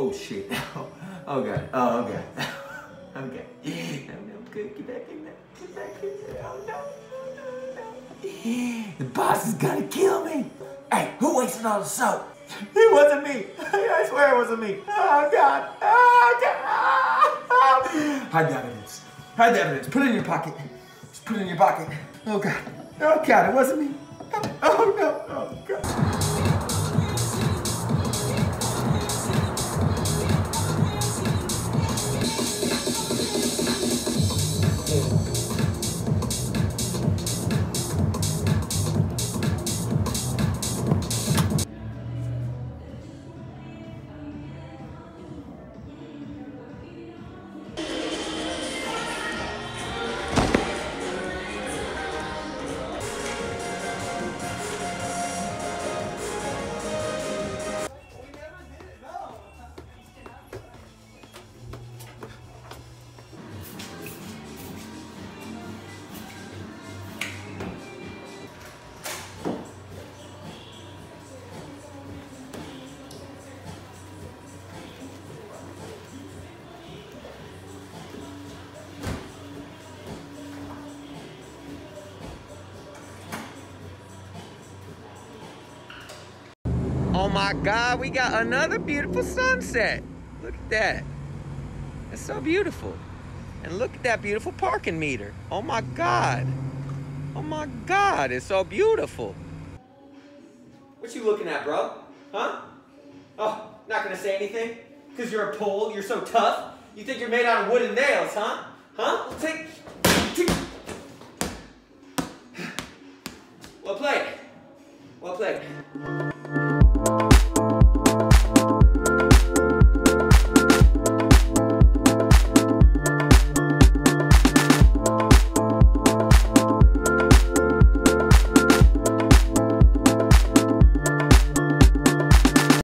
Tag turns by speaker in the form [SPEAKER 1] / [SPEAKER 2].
[SPEAKER 1] Oh shit. Oh god. Oh okay. Okay. No, good. Get back in there. Get back in there. Oh no. The boss is gonna kill me. Hey, who wasted all the soap? It wasn't me. I swear it wasn't me. Oh god. Oh god. Hide the evidence. Hide the evidence. Put it in your pocket. Just put it in your pocket. Oh god. Oh god, it wasn't me. Oh no. Oh god.
[SPEAKER 2] Oh my God, we got another beautiful sunset. Look at that. It's so beautiful. And look at that beautiful parking meter. Oh my God. Oh my God, it's so beautiful. What you looking at, bro? Huh? Oh, not gonna say anything? Because you're a pole, you're so tough? You think you're made out of wood and nails, huh? Huh? Take. Well played. Well played.